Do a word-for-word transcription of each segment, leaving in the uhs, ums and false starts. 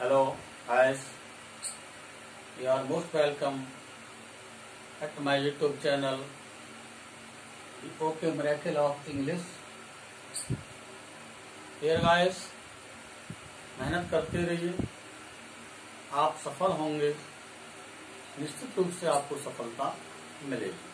Hello guys, you are most welcome at my YouTube channel, The OK Miracle of English. Here guys, मेहनत करते रहिए, आप सफल होंगे, निश्चित रूप से आपको सफलता मिलेगी।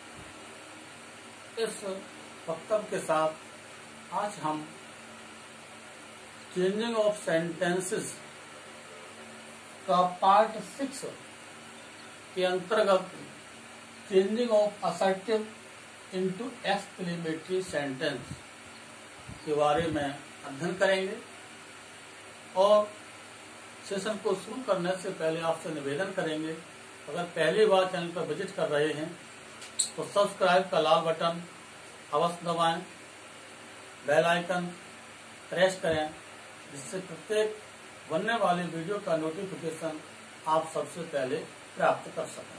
इस वक्तव्य के साथ आज हम चेंजिंग ऑफ सेंटेंसेस का पार्ट सिक्स के अंतर्गत changing of assertive into exclamatory sentence के बारे में अध्ययन करेंगे। और सेशन को शुरू करने से पहले आपसे निवेदन करेंगे, अगर पहली बार चैनल पर विजिट कर रहे हैं तो सब्सक्राइब का लाल बटन अवश्य दबाएं, बेल आइकन प्रेस करें, जिससे प्रत्येक बनने वाली वीडियो का नोटिफिकेशन आप सबसे पहले प्राप्त कर सकें।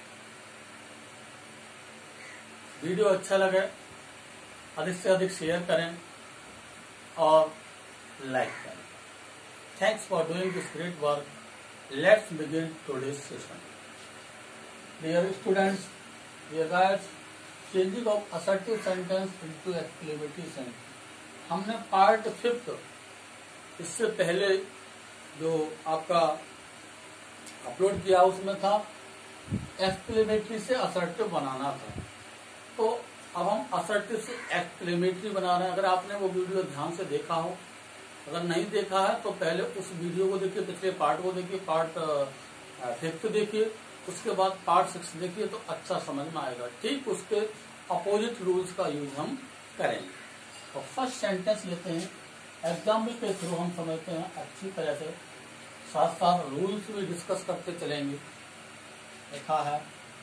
वीडियो अच्छा लगे अधिक से अधिक शेयर करें और लाइक करें। Thanks for doing this great work. Let's begin today's session. Dear students, dear guides, changing of assertive sentence into exclamatory sentence हमने पार्ट फिफ्थ, इससे पहले जो आपका अपलोड किया उसमें था एक्सक्लेमेटरी से असर्टिव बनाना था। तो अब हम असर्टिव से एक्सक्लेमेटरी बना रहे हैं। अगर आपने वो वीडियो ध्यान से देखा हो, अगर नहीं देखा है तो पहले उस वीडियो को देखिए, पिछले पार्ट को देखिए, पार्ट फिफ्थ देखिए, उसके बाद पार्ट सिक्स देखिए तो अच्छा समझ में आएगा। ठीक उसके अपोजिट रूल्स का यूज हम करेंगे। तो फर्स्ट सेंटेंस लेते हैं, एग्जाम्पल के थ्रू हम समझते हैं अच्छी तरह से, साथ साथ रूल्स भी डिस्कस करते चलेंगे। लिखा है,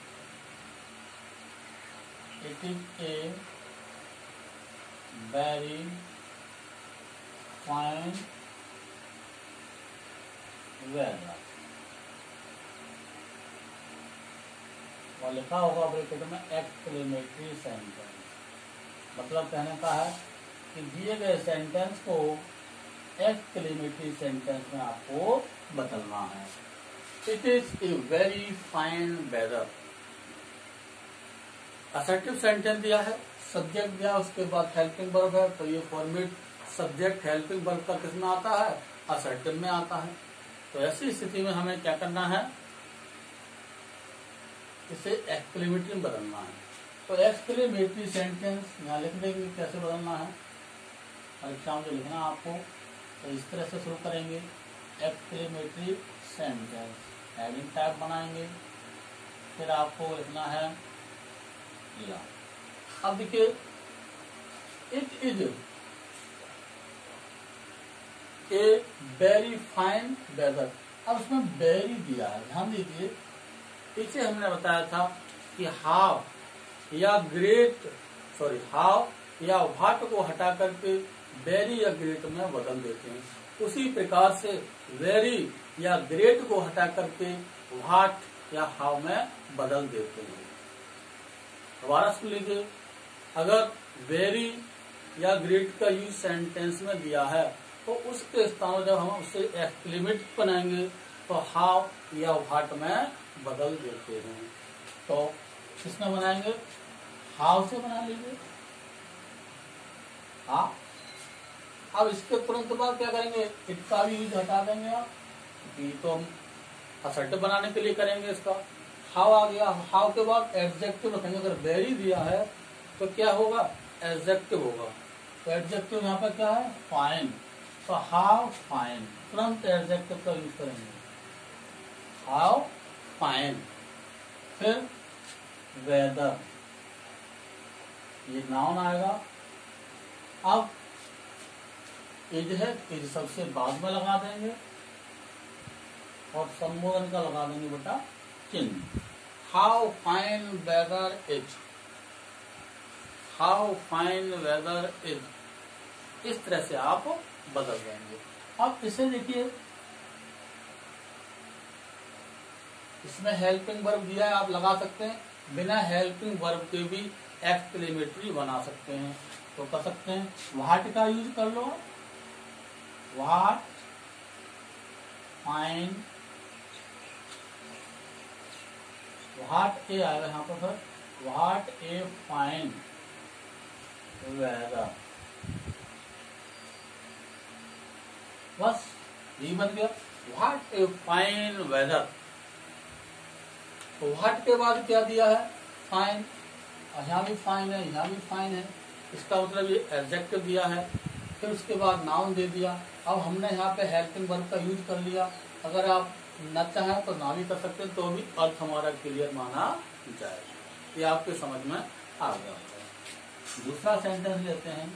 it is a very fine weather. और लिखा होगा ब्रैकेट में एक्सक्लेमेटरी सेंटेंस, मतलब कहने का है कि दिए गए सेंटेंस को एक्सक्लेमेटरी सेंटेंस में आपको बदलना है। It is a very fine weather. Assertive sentence दिया है, सब्जेक्ट दिया, उसके बाद हेल्पिंग वर्ब है, तो ये फॉर्मेट सब्जेक्ट हेल्पिंग वर्ब का किसमें आता है? असर्टिव में आता है। तो ऐसी स्थिति में हमें क्या करना है? इसे एक्सक्लेमेटरी में बदलना है। तो एक्सक्लेमेटरी सेंटेंस यहाँ लिख देंगे, कैसे बदलना है परीक्षा में जो लिखना आपको, तो इस तरह से शुरू करेंगे, एक्सक्लेमेटरी सेंटेंस, हेडिंग टाइप बनाएंगे, फिर आपको लिखना है या। अब देखिए, it is a very fine weather. अब उसमें वेरी दिया है, ध्यान दीजिए, इसे हमने बताया था कि हाउ या ग्रेट, सॉरी हाउ या व्हाट को हटा करके वेरी या ग्रेट में बदल देते हैं। उसी प्रकार से वेरी या ग्रेट को हटा करके व्हाट या हाउ में बदल देते हैं। दोबारा सुन लीजिए, अगर वेरी या ग्रेट का यूज सेंटेंस में दिया है तो उसके स्थान जब हम उसे एक्सक्लेमेट बनाएंगे तो हाउ या व्हाट में बदल देते हैं। तो किसमें बनाएंगे? हाउ से बना लीजिए। हाँ, अब इसके तुरंत बाद क्या करेंगे? इट का भी यूज हटा देंगे आप, ये तो हम असर्टिव बनाने के लिए करेंगे इसका। हाउ आ गया, हाउ के बाद एडजेक्टिव रखेंगे। अगर वेरी दिया है तो क्या होगा? एडजेक्टिव होगा। तो एडजेक्टिव यहाँ पे क्या है? फाइन। तो हाउ फाइन, तुरंत एडजेक्टिव का यूज करेंगे, हाउ फाइन। फिर वेदर, ये नाउन आएगा। अब इज है, इज सबसे बाद में लगा देंगे और संबोधन का लगा देंगे बेटा चिन्ह। How fine weather is, how fine weather is, इस तरह से आप बदल देंगे। अब इसे देखिए, इसमें हेल्पिंग वर्ब दिया है, आप लगा सकते हैं, बिना हेल्पिंग वर्ब के भी एक्सक्लेमेटरी बना सकते हैं। तो कर सकते हैं व्हाट का यूज कर लो, व्हाट फाइन, व्हाट ए आएगा यहाँ पर sir, what a fine weather, बस यही बन गया, व्हाट ए फाइन वेदर। तो व्हाट के बाद क्या दिया है, फाइन, यहाँ भी फाइन है, यहाँ भी फाइन है, इसका मतलब ये एडजेक्टिव दिया है। फिर उसके बाद नाउन दे दिया। अब हमने यहाँ पे हेल्पिंग वर्ब का यूज कर लिया। अगर आप न चाहें तो ना भी कर सकते हैं, तो भी अर्थ हमारा क्लियर माना जाएगा। ये आपके समझ में आ गया होगा। दूसरा सेंटेंस लेते हैं,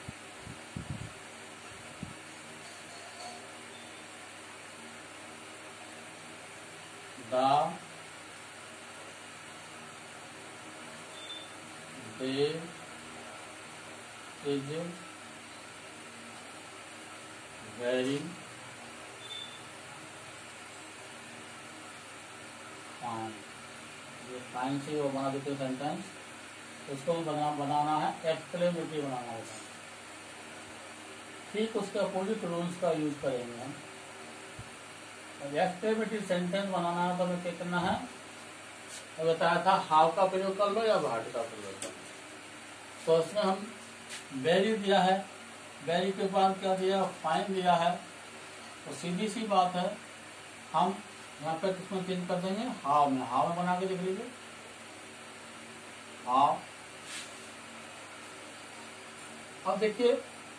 the day is very fine. ये फाइन से वो बना देते हैं सेंटेंस, उसको बना बनाना है एक्सक्लेमेटरी बनाना होगा। ठीक उसके अपोजिट रूल्स का यूज करेंगे हम। एक्सक्लेमेटरी सेंटेंस बनाना है तो हमें क्या करना है, तो बताया था हाउ का प्रयोग कर लो या व्हाट का प्रयोग कर लो। तो उसमें हम वेरी दिया है, वेरी के बाद क्या दिया, फाइन दिया है। तो सीधी सी बात है, हम यहाँ पे किसमें चेंज कर देंगे, हाउ में। हाउ में बना के देख लीजिए, हाउ। अब देखिए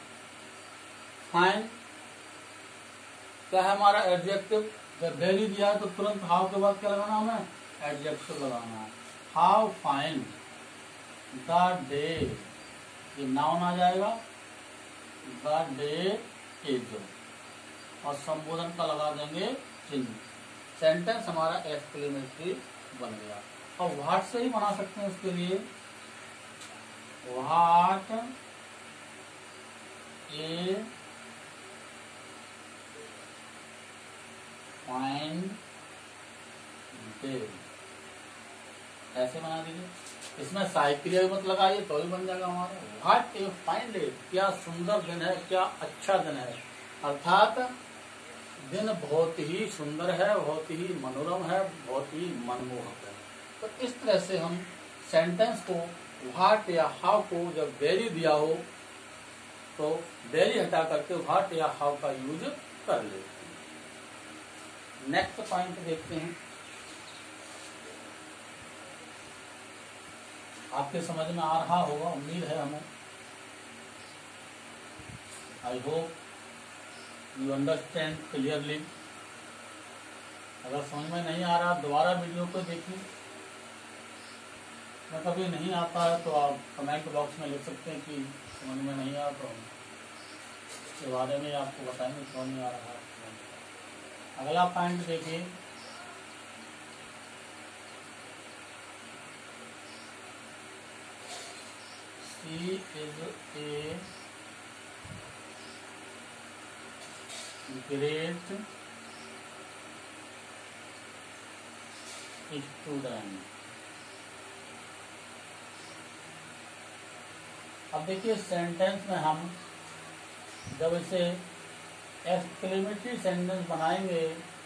फाइन क्या है हमारा एडजेक्टिव, जब वेरी दिया है तो तुरंत हाउ के बाद क्या लगाना हमें, एडजेक्टिव लगाना है। हाउ फाइन द डे, ये नाउन आ जाएगा, द डे इज, और संबोधन का लगा देंगे चिन्ह। सेंटेंस हमारा एक्सक्लेमेटरी बन गया। और व्हाट से ही बना सकते हैं उसके लिए, व्हाट ए फाइन डे, ऐसे बना दीजिए। इसमें साइक्रिया मत लगाइए तो ही बन जाएगा हमारा। व्हाट ए फाइन डे, क्या सुंदर दिन है, क्या अच्छा दिन है, अर्थात दिन बहुत ही सुंदर है, बहुत ही मनोरम है, बहुत ही मनमोहक है। तो इस तरह से हम सेंटेंस को व्हाट या हाउ को जब वेरी दिया हो तो वेरी हटा करके व्हाट या हाउ का यूज कर लेते हैं। नेक्स्ट पॉइंट देखते हैं, आपके समझ में आ रहा होगा, उम्मीद है हमें। I hope you understand clearly. अगर समझ में नहीं आ रहा दोबारा वीडियो को देखिए, मैं कभी नहीं आता है तो आप कमेंट बॉक्स में लिख सकते हैं कि समझ में नहीं आ रहा, तो इसके बारे में आपको बताएंगे क्यों नहीं आ रहा है। अगला पॉइंट देखिए, she is a great student. अब देखिए सेंटेंस में हम जब इसे एक्सक्लेमेटरी सेंटेंस बनाएंगे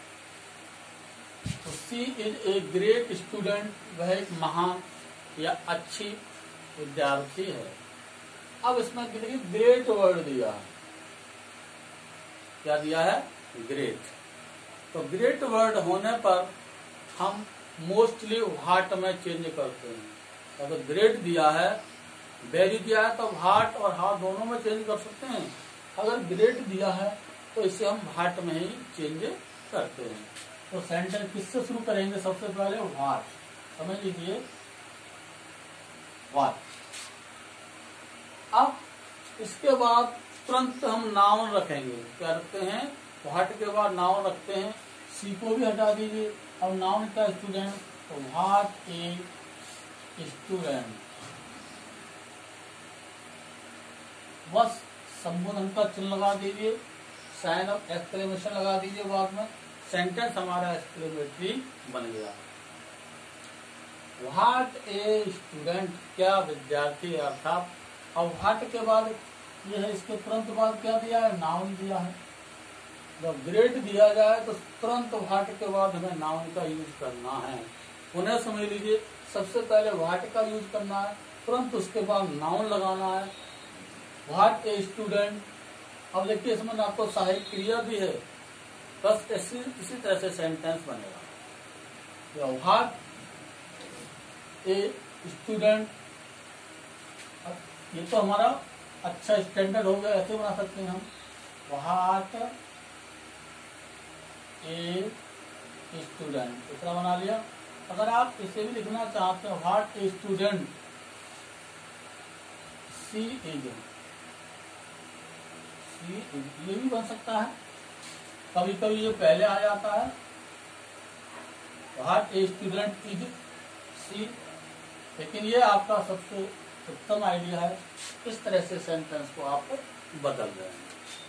तो she is a great student, वह एक महान या अच्छी विद्यार्थी है। अब इसमें देखिए ग्रेट वर्ड दिया है, क्या दिया है, ग्रेट। तो ग्रेट वर्ड होने पर हम मोस्टली व्हाट में चेंज करते हैं। अगर ग्रेट दिया है, वेरी दिया है तो व्हाट और हाउ दोनों में चेंज कर सकते हैं। अगर ग्रेट दिया है तो इसे हम व्हाट में ही चेंज करते हैं। तो सेंटेंस किससे शुरू करेंगे, सबसे पहले व्हाट, समझ लीजिए व्हाट। अब इसके बाद तुरंत हम नाउन रखेंगे, क्या रखते हैं, व्हाट के बाद नाउन रखते हैं। सी को भी हटा दीजिए। अब नाउन का स्टूडेंट, तो व्हाट ए स्टूडेंट, बस संबोधन का चिन्ह लगा दीजिए, साइन ऑफ एक्सक्लेमेशन लगा दीजिए बाद में। सेंटेंस हमारा एक्सक्लेमेटरी बन गया। व्हाट ए स्टूडेंट, क्या विद्यार्थी, अर्थात। अब व्हाट के बाद ये है, इसके तुरंत बाद क्या दिया है, नाउन दिया है। जब ग्रेड दिया जाए तो तुरंत व्हाट के बाद हमें नाउन का यूज करना है। पुनः समझ लीजिए, सबसे पहले व्हाट का यूज करना है, तुरंत उसके बाद नाउन लगाना है। व्हाट ए स्टूडेंट, अब देखिए इसमें ना तो सहायक क्रिया भी है, बस इसी इसी तरह से सेंटेंस बनेगा। व्हाट ए स्टूडेंट, ये तो हमारा अच्छा स्टैंडर्ड हो गया, ऐसे बना सकते हैं हम। व्हाट ए स्टूडेंट, इतना बना लिया। अगर आप इसे भी लिखना चाहते हैं, what a student she is, she is, ये भी बन सकता है। कभी कभी ये पहले आ जाता है, what a student is she, लेकिन ये आपका सबसे उत्तम आइडिया है। इस तरह से सेंटेंस को आप बदल रहे हैं।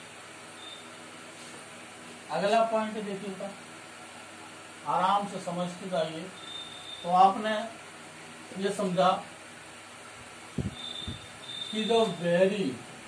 अगला पॉइंट देखिएगा, आराम से समझते जाइए। तो आपने ये समझा कि जो very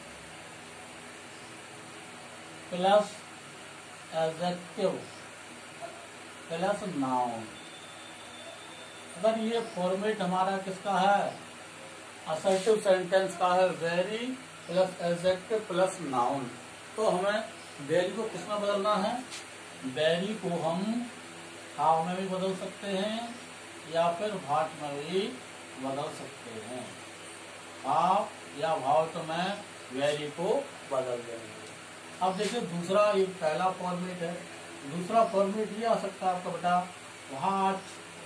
plus adjective plus noun, अगर ये फॉर्मेट हमारा किसका है, असर्टिव सेंटेंस का है, very plus adjective plus noun, तो हमें वेरी को किसमें बदलना है, वेरी को हम हाउ में भी बदल सकते हैं या फिर व्हाट में भी बदल सकते हैं। हाउ या व्हाट में वेरी को बदल देंगे। अब देखिए दूसरा, ये पहला फॉर्मेट है, दूसरा फॉर्मेट ये आ सकता है आपका बेटा, व्हाट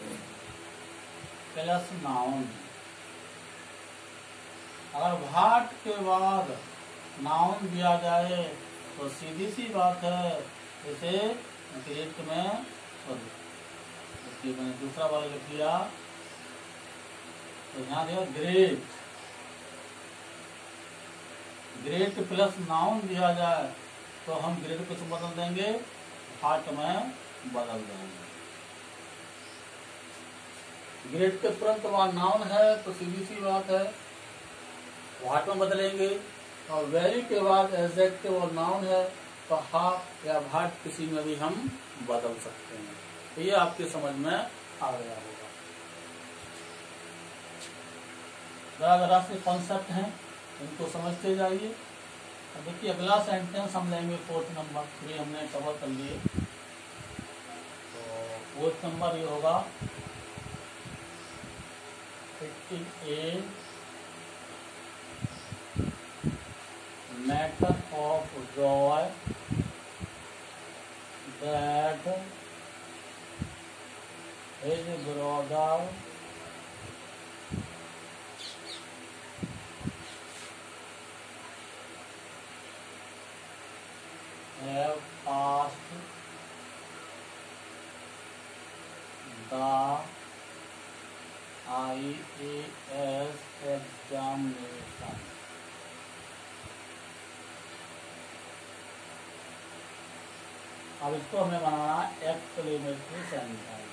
प्लस नाउन। अगर व्हाट के बाद नाउन दिया जाए तो सीधी सी बात है, इसे ग्रेट में, सॉरी मैंने दूसरा वाला लिख दिया, तो यहाँ दिया ग्रेट, ग्रेट प्लस नाउन दिया जाए तो हम ग्रेट को बदल देंगे, व्हाट में बदल देंगे। ग्रेट के तुरंत बाद नाउन है तो सीधी सी बात है, व्हाट में बदलेंगे। और वेरी के बाद एडजेक्टिव और नाउन है तो हा या व्हाट किसी में भी हम बदल सकते हैं। तो ये आपके समझ में आ गया होगा। जरा जरा से कॉन्सेप्ट हैं, इनको समझते जाइए। अब देखिए अगला सेंटेंस हम लेंगे फोर्थ नंबर, थ्री हमने कवर कर लिए। तो फोर्थ नंबर ये होगा, it is a matter of joy that his brother have passed the I A S examination. अब इसको हमें बनाना है exclamatory sentence.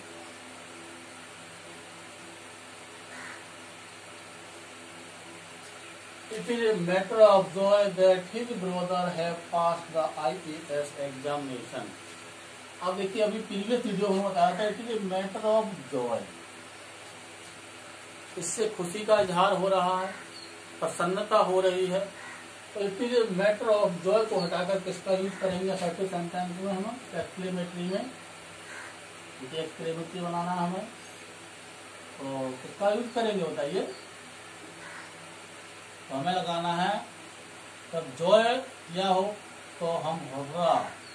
It is a matter of joy that his brother have passed the I A S examination. अब देखिए अभी previous video में बताया था, it is a matter of joy, इससे खुशी का इजहार हो रहा है, प्रसन्नता हो रही है। तो it is a matter of joy को हटाकर किसका यूज करेंगे असर्टिव सेंटेंस में, हम एक्सक्लेमेटरी में, एक्सक्लेमेटरी बनाना है हमें, तो किसका यूज करेंगे बताइए। तो हमें लगाना है, जब जॉय या हो तो हम हुर्रा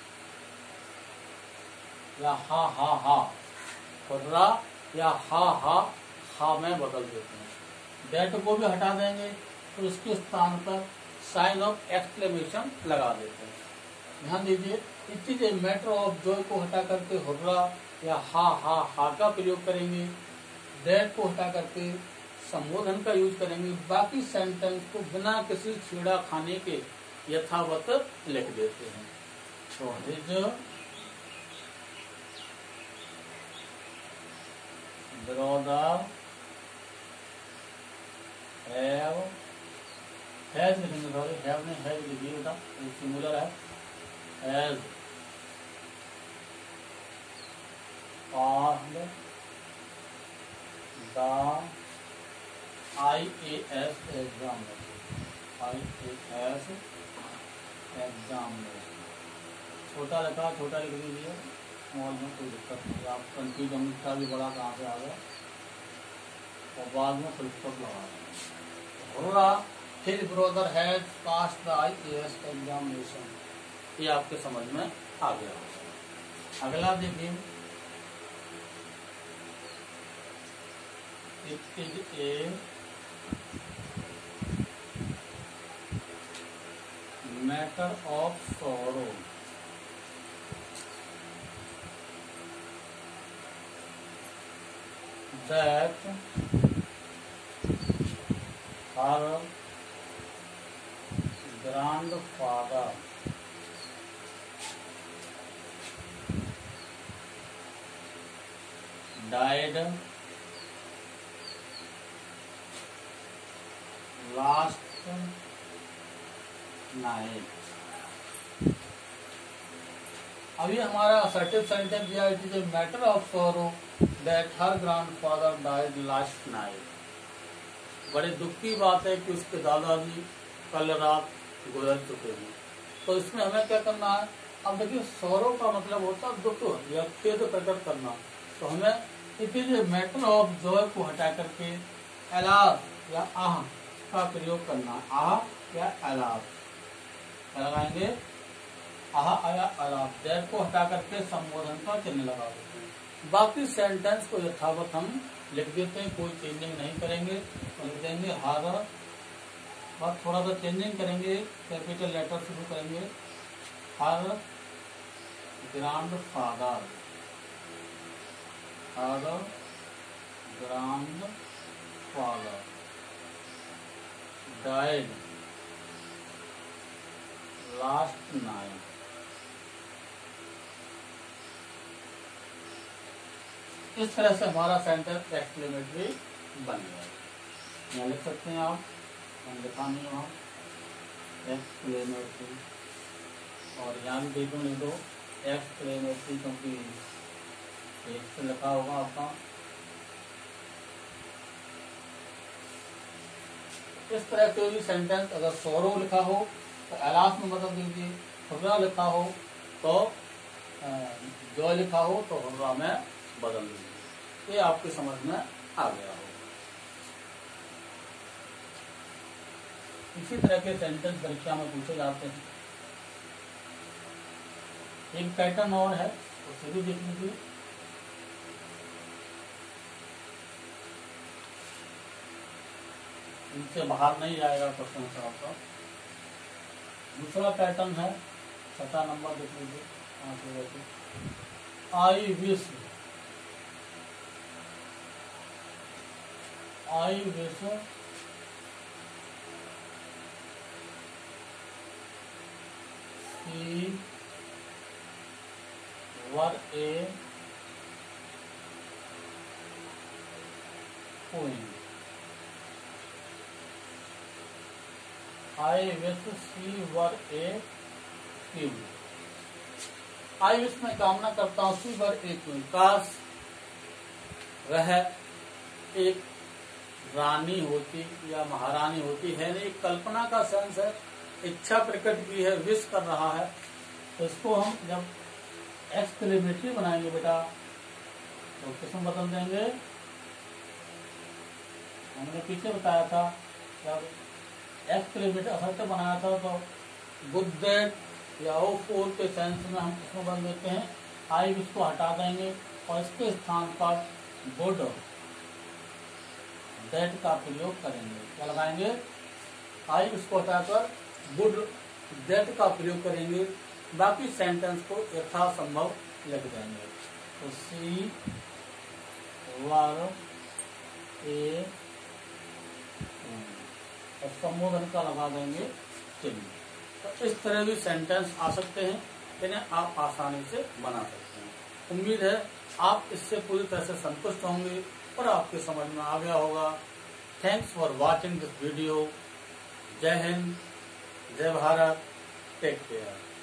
या हा हा हा, हुर्रा या हा हा हा में बदल देते हैं। दैट को भी हटा देंगे तो इसके स्थान पर साइन ऑफ एक्सक्लेमेशन लगा देते हैं। ध्यान दीजिए, it is a matter of joy को हटा करके हुर्रा या हा हा हा का प्रयोग करेंगे, दैट को हटा करके संबोधन का यूज करेंगे, बाकी सेंटेंस को बिना किसी छेड़ा खाने के यथावत लिख देते हैं। तो हिज ब्रदर हैव, हैज लिखेंगे, सॉरी हैव नहीं हैज लिखिए बेटा, सिंगुलर है, has passed the I A S examination. I A S examination. छोटा लिखा, छोटा लिख दीजिए, स्मॉल में कोई दिक्कत नहीं। आप कंफ्यूजन का भी बड़ा कहाँ से आ गया, और बाद में फुल स्टॉप लगा देंगे। His brother has passed the I A S examination, ये आपके समझ में आ गया। अगला देखिए, it is a matter of sorrow that her grandfather died last night। अभी हमारा असर्टिव सेंटेंस दिया, it is a matter of sorrow that her grandfather died last night. बड़े दुख की बात है कि उसके दादाजी कल रात गुजर चुके हैं। तो इसमें हमें क्या करना है, अब देखिए सॉरो का मतलब होता है दुख या खेद प्रकट करना। तो हमें it is a matter of joy को हटा करके एलाफ या आह का प्रयोग करना। आह या एलाफ लगाएंगे, आह या एलाफ। दैट को हटा करके संबोधन का चिन्ह लगा देते हैं। बाकी सेंटेंस को यथावत हम लिख देते हैं, कोई चेंजिंग नहीं करेंगे। तो लिख देंगे हर, बस थोड़ा सा चेंजिंग करेंगे, कैपिटल लेटर शुरू करेंगे। Her grandfather, her grandfather died last night. इस तरह से हमारा सेंटेंस एक्सक्लेमेटरी बन गया। यहाँ लिख सकते हैं आप, लिखा नहीं वहाँ एक्सक्लेमेटरी, और यहाँ भी देखो नहीं दो एक्सक्लेमेटरी, क्योंकि एक से लिखा होगा आपका। इस तरह के भी सेंटेंस अगर सौरो लिखा हो तो एलाफ में बदल दीजिए, हुर्रा लिखा हो तो जॉय लिखा हो तो हुर्रा में बदल दीजिए। ये आपके समझ में आ गया हो। इसी तरह के सेंटेंस परीक्षा में पूछे जाते हैं। एक पैटर्न और है, उसे भी देख लीजिए। इनसे बाहर नहीं जाएगा क्वेश्चन से आपका। दूसरा पैटर्न है, छठा नंबर देख लीजिए। I wish, I wish she were a queen. I wish she were a queen. I wish में कामना करता हूँ, शी वर ए क्वीन, काश वह एक रानी होती या महारानी होती है। नहीं, कल्पना का सेंस है, इच्छा प्रकट की है, विश कर रहा है। तो इसको हम जब एक्सक्लेमेटरी बनाएंगे बेटा तो किसमें बदल देंगे। हमने पीछे बताया था जब एक्सक्लेमेटरी असर्टिव बनाया था तो गुड दैट या ओ फोर के सेंस में हम किसमें बदल देते हैं, आई विश को हटा देंगे और इसके स्थान पर गुड दैट का प्रयोग करेंगे। क्या लगाएंगे, आई उसको हटाकर गुड दैट का प्रयोग करेंगे। बाकी सेंटेंस को यथासंभव लिख देंगे। तो सी वर ए, और संबोधन का लगा देंगे चिन्ह। तो इस तरह भी सेंटेंस आ सकते हैं, इन्हें आप आसानी से बना सकते हैं। उम्मीद है आप इससे पूरी तरह से संतुष्ट होंगे और आपके समझ में आ गया होगा। Thanks for watching this video. जय हिंद, जय भारत, टेक केयर।